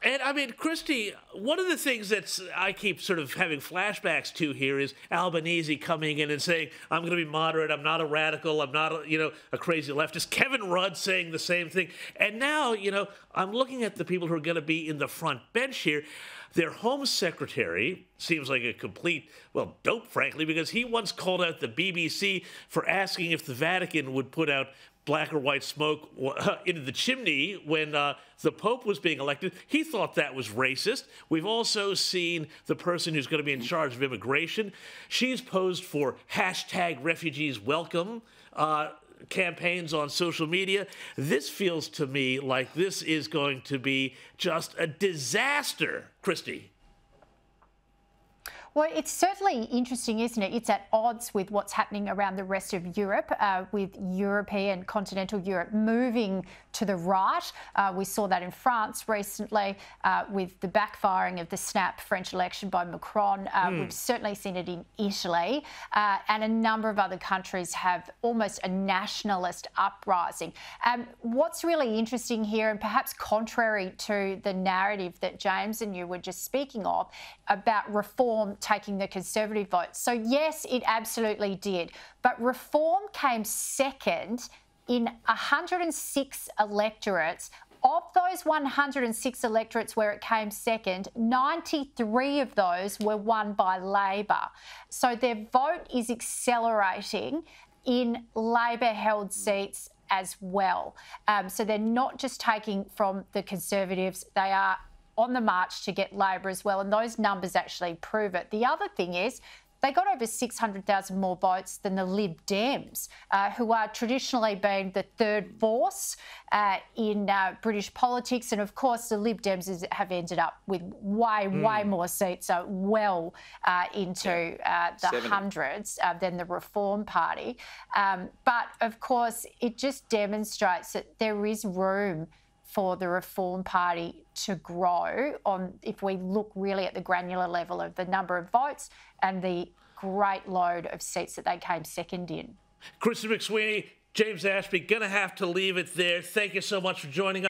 And I mean, Kristy, one of the things that I keep sort of having flashbacks to here is Albanese coming in and saying, I'm going to be moderate, I'm not a radical, I'm not a crazy leftist. Kevin Rudd saying the same thing. And now, I'm looking at the people who are going to be in the front bench here. Their Home Secretary seems like a complete, dope, frankly, because he once called out the BBC for asking if the Vatican would put out black or white smoke into the chimney when the Pope was being elected. He thought that was racist. We've also seen the person who's going to be in charge of immigration. She's posed for #RefugeesWelcome campaigns on social media. This feels to me like this is going to be just a disaster, Kristy. Well, it's certainly interesting, isn't it? It's at odds with what's happening around the rest of Europe, with European, continental Europe moving to the right. We saw that in France recently with the backfiring of the snap French election by Macron. We've certainly seen it in Italy, and a number of other countries have almost a nationalist uprising. What's really interesting here, and perhaps contrary to the narrative that James and you were just speaking of about reform taking the Conservative vote. So yes, it absolutely did. But reform came second in 106 electorates. Of those 106 electorates where it came second, 93 of those were won by Labor. So their vote is accelerating in Labor-held seats as well. So they're not just taking from the Conservatives, they are on the march to get Labor as well, and those numbers actually prove it. The other thing is they got over 600,000 more votes than the Lib Dems, who are traditionally been the third force in British politics. And, of course, the Lib Dems have ended up with way more seats, so well into the hundreds than the Reform Party. But, of course, it just demonstrates that there is room for the Reform Party to grow if we look really at the granular level of the number of votes and the great load of seats that they came second in. Kristy McSweeney, James Ashby, going to have to leave it there. Thank you so much for joining us.